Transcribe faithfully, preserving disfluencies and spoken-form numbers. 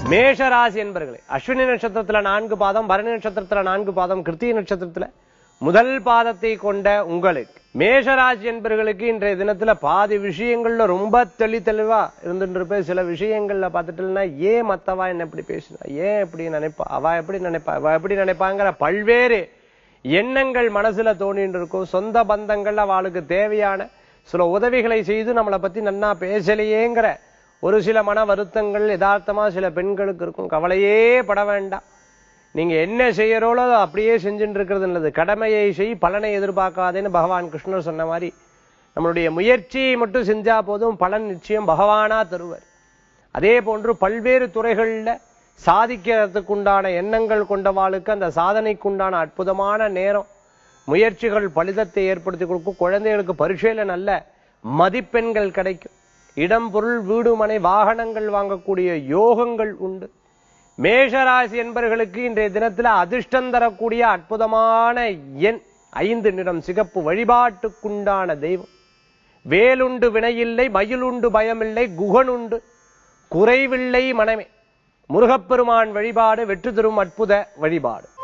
மேஷராசி என்பர்களே, அஸ்வினி நட்சத்திரத்துல நான்கு பாதம், பரணி நட்சத்திரத்துல நான்கு பாதம், கிருத்திகை நட்சத்திரத்துல முதல் பாதத்தை கொண்ட உங்களுக்கு மேஷராசி என்பர்களுக்கு இன்றைய தினத்துல பாதி விஷயங்கள்ல ரொம்ப தெளி தெளிவா இருந்துட்டு இருப்ப. சில விஷயங்கள்ல பார்த்துட்டுனா ஏன் மத்தவா என்ன எப்படி பேசுறா, ஏன் எப்படி நினைப்பா, அவ எப்படி நினைப்பா, அவ எப்படி நினைப்பாங்கிற பல்வேறு எண்ணங்கள் மனசுல தோணிட்டு இருக்கும். சொந்த பந்தங்கள் அவளுக்கு தேவையான சில உதவிகளை செய்து நம்மளை பத்தி நன்னா பேசலையேங்கிற ஒரு சில மன வருத்தங்கள் யதார்த்தமா சில பெண்களுக்கு இருக்கும். கவலையே பட வேண்டாம். நீங்க என்ன செய்யறோளோ அப்படியே செஞ்சுட்டு இருக்கிறது நல்லது. கடமையை செய், பலனை எதிர்பார்க்காதேன்னு பகவான் கிருஷ்ணர் சொன்ன மாதிரி நம்மளுடைய முயற்சியை மட்டும் செஞ்சா போதும், பலன் நிச்சயம் பகவானா தருவர். அதே போன்று பல்வேறு துறைகள்ல சாதிக்கிறதுக்கு உண்டான எண்ணங்கள் கொண்டவாளுக்கு அந்த சாதனைக்குண்டான அற்புதமான நேரம். முயற்சிகள் பலிதத்தை ஏற்படுத்தி கொடுக்கும். குழந்தைகளுக்கு பரீட்சையில நல்ல மதிப்பெண்கள் கிடைக்கும். இடம் பொருள் வீடு மனை வாகனங்கள் வாங்கக்கூடிய யோகங்கள் உண்டு. மேஷராசி என்பர்களுக்கு இன்றைய தினத்துல அதிர்ஷ்டம் தரக்கூடிய அற்புதமான எண் ஐந்து, நிறம் சிகப்பு. வழிபாட்டுக்குண்டான தெய்வம் வேலுண்டு வினையில்லை, மயிலுண்டு பயமில்லை, குகனுண்டு குறைவில்லை மனமே. முருகப்பெருமான் வழிபாடு வெற்றி தரும் அற்புத வழிபாடு.